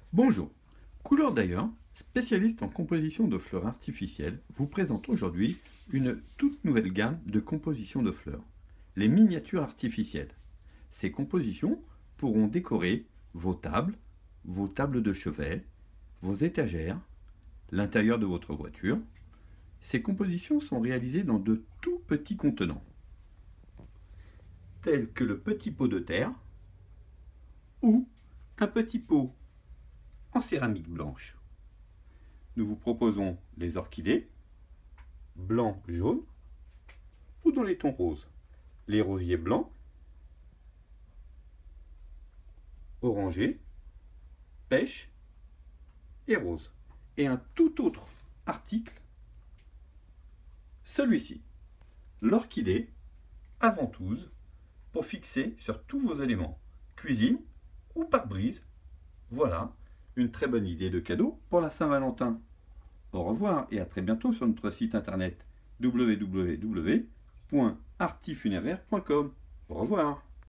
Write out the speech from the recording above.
Bonjour, Couleur d'ailleurs, spécialiste en composition de fleurs artificielles, vous présente aujourd'hui une toute nouvelle gamme de compositions de fleurs, les miniatures artificielles. Ces compositions pourront décorer vos tables de chevet, vos étagères, l'intérieur de votre voiture. Ces compositions sont réalisées dans de tout petits contenants, tels que le petit pot de terre ou un petit pot en céramique blanche. Nous vous proposons les orchidées, blanc, jaune, ou dans les tons roses, les rosiers blancs, orangés, pêche et rose. Et un tout autre article, celui-ci, l'orchidée à ventouse pour fixer sur tous vos éléments, cuisine ou pare-brise. Voilà une très bonne idée de cadeau pour la Saint-Valentin. Au revoir et à très bientôt sur notre site internet www.artifunéraire.com. Au revoir.